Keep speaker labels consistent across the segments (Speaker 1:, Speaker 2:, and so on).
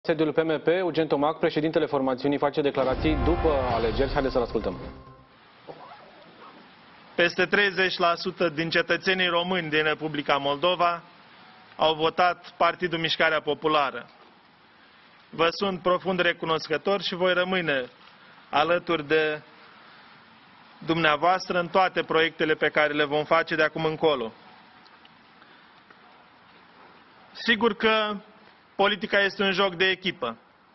Speaker 1: Sediul PMP, Eugen Tomac, președintele formațiunii, face declarații după alegeri. Haideți să-l ascultăm.
Speaker 2: Peste 30% din cetățenii români din Republica Moldova au votat Partidul Mișcarea Populară. Vă sunt profund recunoscător și voi rămâne alături de dumneavoastră în toate proiectele pe care le vom face de acum încolo. Sigur că politica este un joc de echipă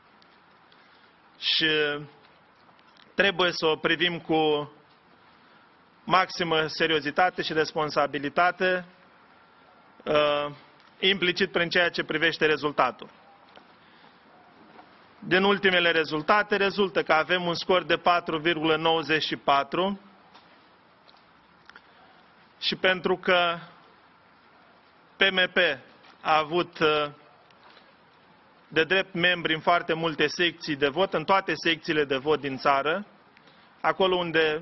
Speaker 2: și trebuie să o privim cu maximă seriozitate și responsabilitate, implicit prin ceea ce privește rezultatul. Din ultimele rezultate rezultă că avem un scor de 4,94 și pentru că PMP a avut de drept membri în foarte multe secții de vot, în toate secțiile de vot din țară, acolo unde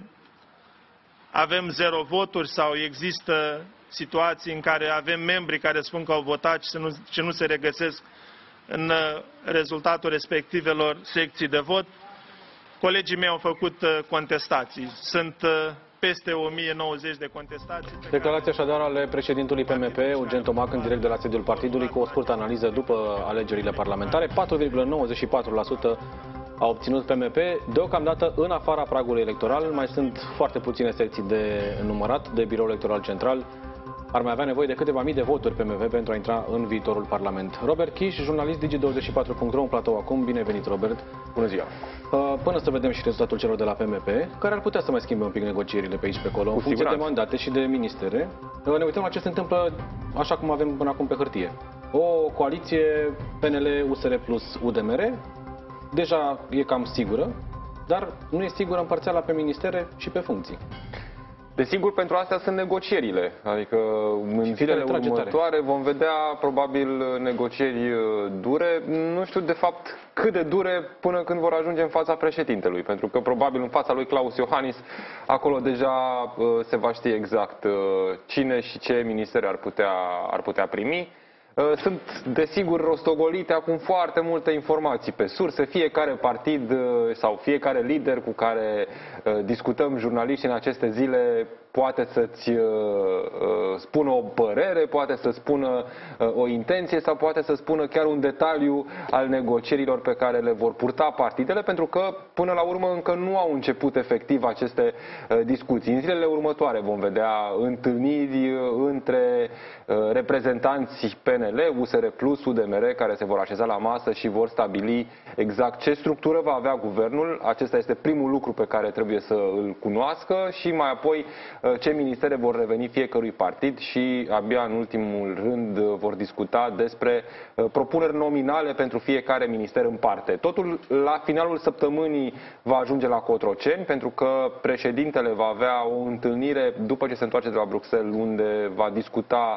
Speaker 2: avem 0 voturi sau există situații în care avem membri care spun că au votat și nu se regăsesc în rezultatul respectivelor secții de vot, colegii mei au făcut contestații. Sunt peste 1090 de contestații.
Speaker 1: Declarația așadar ale președintului PMP, Eugen Tomac, în direct de la sediul partidului, cu o scurtă analiză după alegerile parlamentare. 4,94% a obținut PMP, deocamdată în afara pragului electoral. Mai sunt foarte puține secții de numărat de Biroul Electoral Central. Ar mai avea nevoie de câteva mii de voturi PMP pentru a intra în viitorul Parlament. Robert Chiș, jurnalist Digi24.ro, în platou acum. Bine venit, Robert.
Speaker 3: Bună ziua.
Speaker 1: Până să vedem și rezultatul celor de la PMP, care ar putea să mai schimbe un pic negocierile pe aici pe acolo, în funcție de mandate și de ministere, ne uităm la ce se întâmplă așa cum avem până acum pe hârtie. O coaliție PNL, USR plus UDMR, deja e cam sigură, dar nu e sigură împărțeala pe ministere și pe funcții.
Speaker 3: Desigur, pentru astea sunt negocierile, adică în zilele următoare vom vedea probabil negocieri dure, nu știu de fapt cât de dure până când vor ajunge în fața președintelui, pentru că probabil în fața lui Klaus Iohannis acolo deja se va ști exact cine și ce ministere ar putea primi. Sunt, desigur, rostogolite acum foarte multe informații pe surse. Fiecare partid sau fiecare lider cu care discutăm jurnaliști în aceste zile poate să-ți spună o părere, poate să spună o intenție sau poate să spună chiar un detaliu al negocierilor pe care le vor purta partidele, pentru că până la urmă încă nu au început efectiv aceste discuții. În zilele următoare vom vedea întâlniri între reprezentanții PNL, USR plus, UDMR, care se vor așeza la masă și vor stabili exact ce structură va avea guvernul. Acesta este primul lucru pe care trebuie să îl cunoască și mai apoi ce ministere vor reveni fiecărui partid și abia în ultimul rând vor discuta despre propuneri nominale pentru fiecare minister în parte. Totul la finalul săptămânii va ajunge la Cotroceni, pentru că președintele va avea o întâlnire după ce se întoarce de la Bruxelles, unde va discuta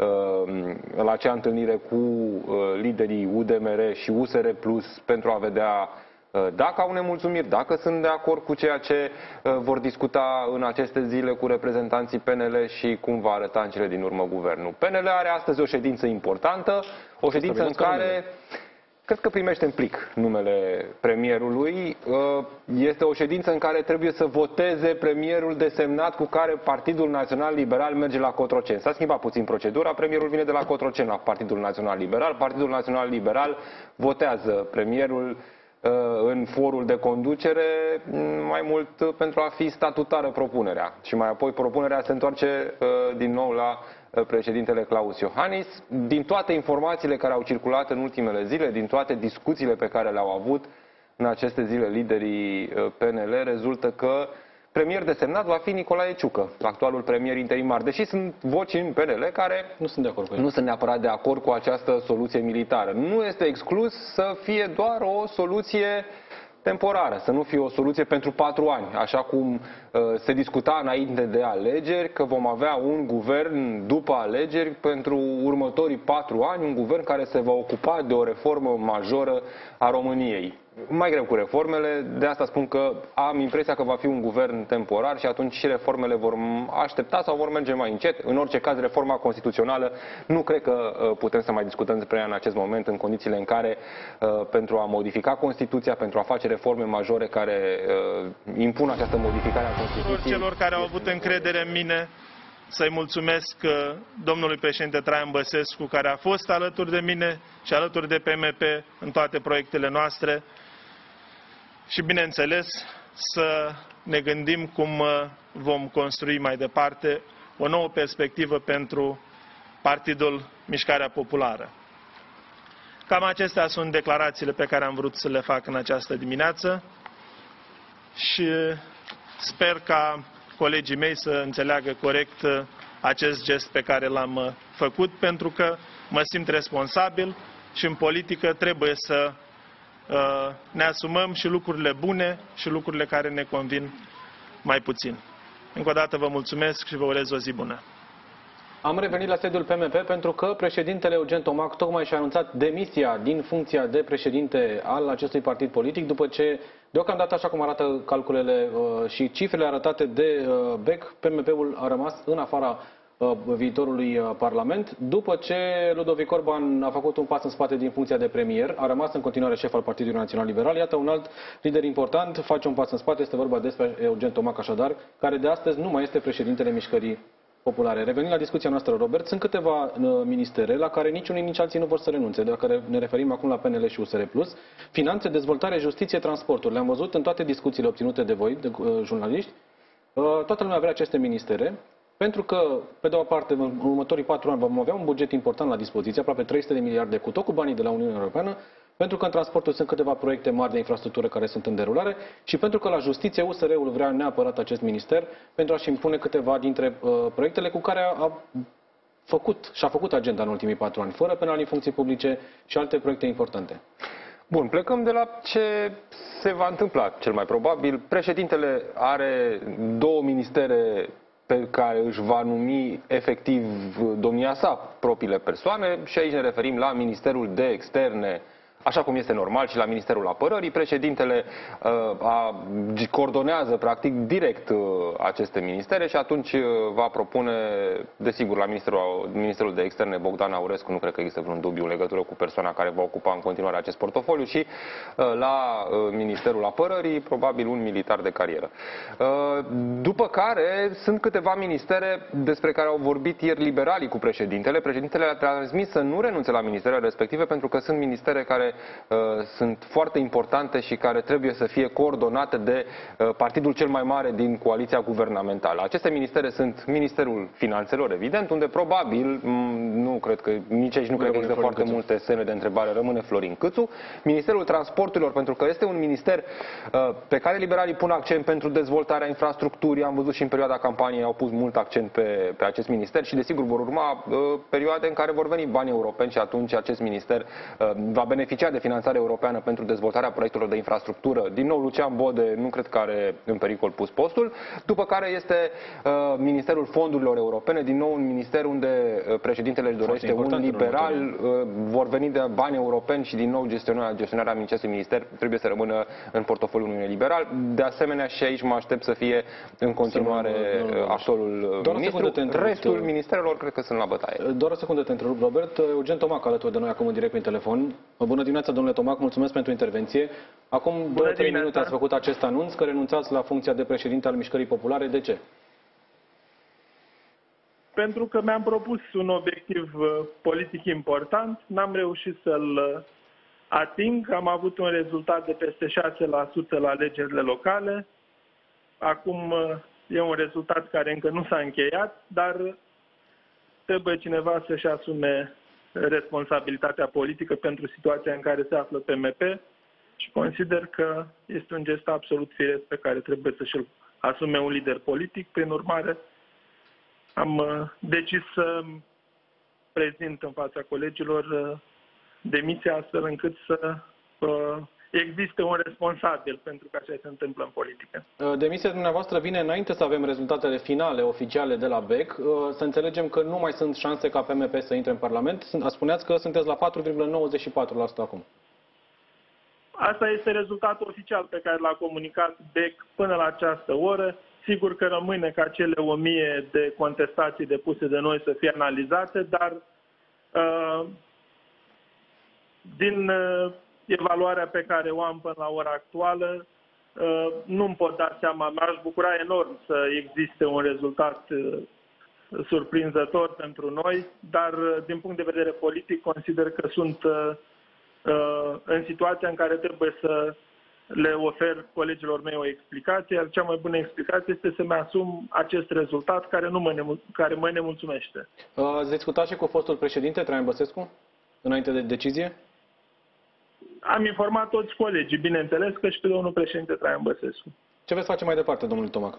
Speaker 3: la acea întâlnire cu liderii UDMR și USR Plus pentru a vedea dacă au nemulțumiri, dacă sunt de acord cu ceea ce vor discuta în aceste zile cu reprezentanții PNL și cum va arăta în cele din urmă guvernul. PNL are astăzi o ședință importantă, o ședință în care cred că primește în plic numele premierului. Este o ședință în care trebuie să voteze premierul desemnat cu care Partidul Național Liberal merge la Cotroceni. S-a schimbat puțin procedura, premierul vine de la Cotroceni la Partidul Național Liberal. Partidul Național Liberal votează premierul în forul de conducere, mai mult pentru a fi statutară propunerea. Și mai apoi propunerea se întoarce din nou la președintele Klaus Iohannis. Din toate informațiile care au circulat în ultimele zile, din toate discuțiile pe care le-au avut în aceste zile liderii PNL, rezultă că premier desemnat va fi Nicolae Ciucă, actualul premier interimar. Deși sunt voci în PNL care nu sunt neapărat de acord cu această soluție militară. Nu este exclus să fie doar o soluție temporară, să nu fie o soluție pentru 4 ani, așa cum se discuta înainte de alegeri, că vom avea un guvern după alegeri pentru următorii 4 ani, un guvern care se va ocupa de o reformă majoră a României. mai greu cu reformele, de asta spun că am impresia că va fi un guvern temporar și atunci și reformele vor aștepta sau vor merge mai încet. În orice caz, reforma constituțională nu cred că putem să mai discutăm despre ea în acest moment, în condițiile în care pentru a modifica Constituția, pentru a face reforme majore care impun această modificare a Constituției.
Speaker 2: Celor care au avut încredere în mine, să-i mulțumesc domnului președinte Traian Băsescu, care a fost alături de mine și alături de PMP în toate proiectele noastre și, bineînțeles, să ne gândim cum vom construi mai departe o nouă perspectivă pentru Partidul Mișcarea Populară. Cam acestea sunt declarațiile pe care am vrut să le fac în această dimineață și sper ca colegii mei să înțeleagă corect acest gest pe care l-am făcut, pentru că mă simt responsabil și în politică trebuie să ne asumăm și lucrurile bune și lucrurile care ne convin mai puțin. Încă o dată vă mulțumesc și vă urez o zi bună.
Speaker 1: Am revenit la sediul PMP pentru că președintele Eugen Tomac tocmai și-a anunțat demisia din funcția de președinte al acestui partid politic, după ce, deocamdată, așa cum arată calculele și cifrele arătate de BEC, PMP-ul a rămas în afara viitorului Parlament, după ce Ludovic Orban a făcut un pas în spate din funcția de premier, a rămas în continuare șef al Partidului Național Liberal. Iată, un alt lider important face un pas în spate, este vorba despre Eugen Tomac, așadar, care de astăzi nu mai este președintele Mișcării Populare. Revenind la discuția noastră, Robert, sunt câteva ministere la care nici unii, nici alții nu vor să renunțe, de care ne referim acum la PNL și USR+. Finanțe, dezvoltare, justiție, transporturi. Le-am văzut în toate discuțiile obținute de voi, de jurnaliști. Toată lumea vrea aceste ministere, pentru că, pe de o parte, în următorii 4 ani vom avea un buget important la dispoziție, aproape 300 de miliarde, cu tot cu banii de la Uniunea Europeană, pentru că în transportul sunt câteva proiecte mari de infrastructură care sunt în derulare și pentru că la justiție USR-ul vrea neapărat acest minister pentru a-și impune câteva dintre proiectele cu care și-a făcut agenda în ultimii 4 ani, fără penalii, funcții publice și alte proiecte importante.
Speaker 3: Bun, plecăm de la ce se va întâmpla cel mai probabil. Președintele are 2 ministere pe care își va numi efectiv domnia sa propriile persoane și aici ne referim la Ministerul de Externe, așa cum este normal, și la Ministerul Apărării. Președintele coordonează practic direct aceste ministere și atunci va propune, desigur, la Ministerul de Externe Bogdan Aurescu, nu cred că există vreun dubiu în legătură cu persoana care va ocupa în continuare acest portofoliu, și la Ministerul Apărării probabil un militar de carieră. După care sunt câteva ministere despre care au vorbit ieri liberalii cu președintele. Președintele a transmis să nu renunțe la ministerele respective pentru că sunt ministere care sunt foarte importante și care trebuie să fie coordonate de partidul cel mai mare din coaliția guvernamentală. Aceste ministere sunt Ministerul Finanțelor, evident, unde probabil, nu cred că, nici aici nu cred că există foarte multe semne de întrebare, rămâne Florin Cîțu. Ministerul Transporturilor, pentru că este un minister pe care liberalii pun accent pentru dezvoltarea infrastructurii. Am văzut și în perioada campaniei au pus mult accent pe acest minister și desigur vor urma perioade în care vor veni bani europeni și atunci acest minister va beneficia de finanțare europeană pentru dezvoltarea proiectelor de infrastructură. Din nou, Lucian Bode nu cred că are în pericol pus postul. După care este Ministerul Fondurilor Europene, din nou un minister unde președintele își dorește un liberal, vor veni de bani europeni și din nou gestionarea acestui minister trebuie să rămână în portofoliul unui liberal. De asemenea, și aici mă aștept să fie în continuare actualul ministru. Restul ministerelor cred că sunt la bătaie.
Speaker 1: Doar o secundă te întrerup, Robert. Eugen Tomac alături de noi acum în direct prin telefon. Bună dimineața, domnule Tomac, mulțumesc pentru intervenție. Acum 2-3 minute ați făcut acest anunț că renunțați la funcția de președinte al Mișcării Populare. De ce?
Speaker 2: Pentru că mi-am propus un obiectiv politic important, n-am reușit să-l ating, am avut un rezultat de peste 6% la alegerile locale. Acum e un rezultat care încă nu s-a încheiat, dar trebuie cineva să-și asume responsabilitatea politică pentru situația în care se află PMP și consider că este un gest absolut firesc pe care trebuie să și-l asume un lider politic. Prin urmare, am decis să prezint în fața colegilor demisia astfel încât să existe un responsabil, pentru că așa se întâmplă în politică.
Speaker 1: Demisia dumneavoastră vine înainte să avem rezultatele finale, oficiale de la BEC. Să înțelegem că nu mai sunt șanse ca PMP să intre în Parlament. Spuneați că sunteți la 4,94% acum.
Speaker 4: Asta este rezultatul oficial pe care l-a comunicat BEC până la această oră. Sigur că rămâne ca cele 1000 de contestații depuse de noi să fie analizate, dar din evaluarea pe care o am până la ora actuală, nu-mi pot da seama, m-aș bucura enorm să existe un rezultat surprinzător pentru noi, dar din punct de vedere politic consider că sunt în situația în care trebuie să le ofer colegilor mei o explicație, iar cea mai bună explicație este să-mi asum acest rezultat care mă nemulțumește.
Speaker 1: Ați discutat și cu fostul președinte, Traian Băsescu, înainte de decizie?
Speaker 4: Am informat toți colegii, bineînțeles, că și pe domnul președinte Traian Băsescu.
Speaker 1: Ce veți face mai departe, domnule Tomac?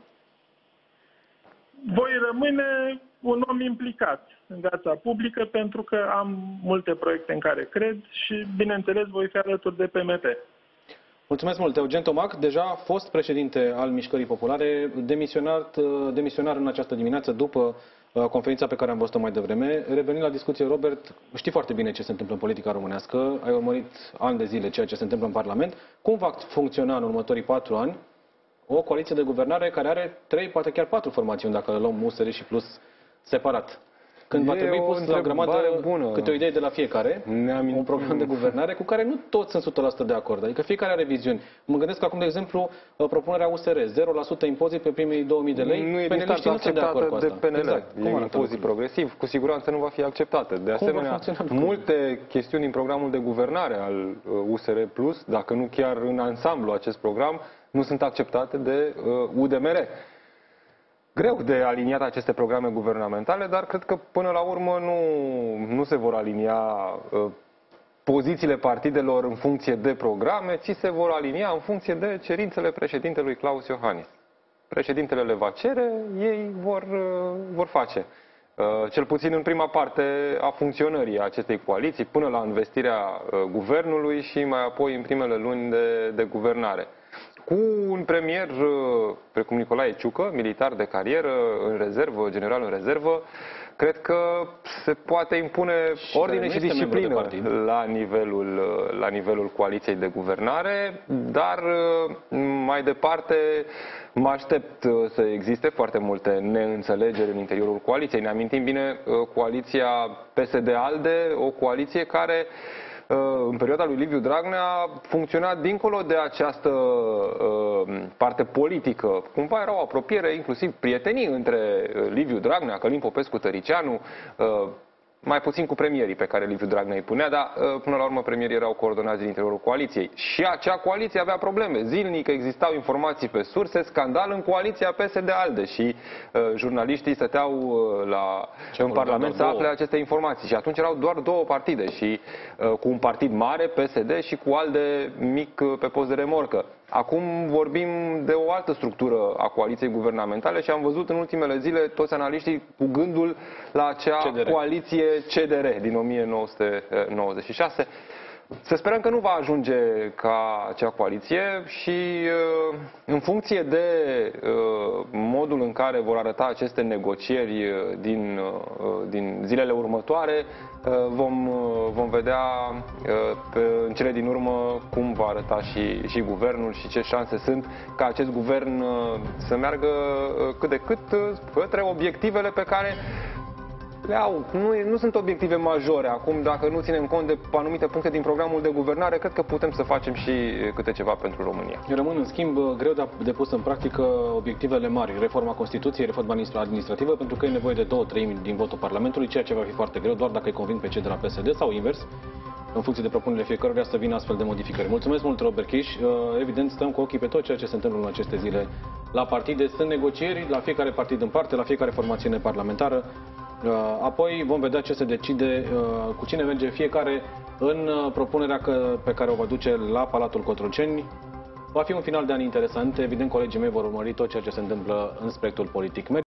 Speaker 4: Voi rămâne un om implicat în viața publică pentru că am multe proiecte în care cred și, bineînțeles, voi fi alături de PMP.
Speaker 1: Mulțumesc mult. Eugen Tomac, deja fost președinte al Mișcării Populare, demisionar în această dimineață după conferința pe care am văzut-o mai devreme. Revenind la discuție, Robert, știi foarte bine ce se întâmplă în politica românească, ai urmărit ani de zile ceea ce se întâmplă în Parlament. Cum va funcționa în următorii 4 ani o coaliție de guvernare care are 3, poate chiar 4 formațiuni, dacă le luăm USR și Plus separat? Când va trebui pus la grămadă câte o idee de la fiecare, un program de guvernare cu care nu toți sunt 100% de acord. Adică fiecare are viziuni. Mă gândesc acum, de exemplu, propunerea USR, 0% impozit pe primii 2000 de lei.
Speaker 3: Nu e
Speaker 1: Peneliștii nu sunt de acord cu asta.
Speaker 3: de PNL. Exact. E un impozit progresiv. Cu siguranță nu va fi acceptată. De asemenea, multe chestiuni din programul de guvernare al USR Plus, dacă nu chiar în ansamblu acest program, nu sunt acceptate de UDMR. Greu de aliniat aceste programe guvernamentale, dar cred că până la urmă nu se vor alinia pozițiile partidelor în funcție de programe, ci se vor alinia în funcție de cerințele președintelui Klaus Iohannis. Președintele le va cere, ei vor face. Cel puțin în prima parte a funcționării acestei coaliții, până la investirea guvernului și mai apoi în primele luni de guvernare. Cu un premier precum Nicolae Ciucă, militar de carieră, în rezervă, general în rezervă, cred că se poate impune ordine și disciplină la nivelul coaliției de guvernare, dar mai departe mă aștept să existe foarte multe neînțelegeri în interiorul coaliției. Ne amintim bine coaliția PSD-ALDE, o coaliție care în perioada lui Liviu Dragnea funcționa dincolo de această parte politică. Cumva era o apropiere, inclusiv prietenii între Liviu Dragnea, Călin Popescu-Tăricianu, mai puțin cu premierii pe care Liviu Dragnea îi punea, dar până la urmă premierii erau coordonați din interiorul coaliției. Și acea coaliție avea probleme. Zilnic existau informații pe surse, scandal în coaliția PSD-ALDE și jurnaliștii stăteau în Parlament să afle aceste informații. Și atunci erau doar 2 partide, și cu un partid mare, PSD, și cu ALDE mic pe post de remorcă. Acum vorbim de o altă structură a coaliției guvernamentale și am văzut în ultimele zile toți analiștii cu gândul la acea coaliție CDR din 1996. Să sperăm că nu va ajunge ca acea coaliție și în funcție de modul în care vor arăta aceste negocieri din zilele următoare, vom vedea în cele din urmă cum va arăta și guvernul și ce șanse sunt ca acest guvern să meargă cât de cât către obiectivele pe care le au. Nu sunt obiective majore. Acum, dacă nu ținem cont de anumite puncte din programul de guvernare, cred că putem să facem și câte ceva pentru România.
Speaker 1: Rămân, în schimb, greu de pus în practică obiectivele mari. Reforma Constituției, reforma administrativă, pentru că e nevoie de 2/3 din votul Parlamentului, ceea ce va fi foarte greu, doar dacă îi convin pe cei de la PSD sau invers, în funcție de propunerile fiecăruia, să vină astfel de modificări. Mulțumesc mult, Robert Chiș. Evident, stăm cu ochii pe tot ceea ce se întâmplă în aceste zile la partide. Sunt negocieri la fiecare partid în parte, la fiecare formațiune parlamentară. Apoi vom vedea ce se decide, cu cine merge fiecare în propunerea pe care o va duce la Palatul Cotroceni. Va fi un final de an interesant. Evident, colegii mei vor urmări tot ceea ce se întâmplă în spectrul politic.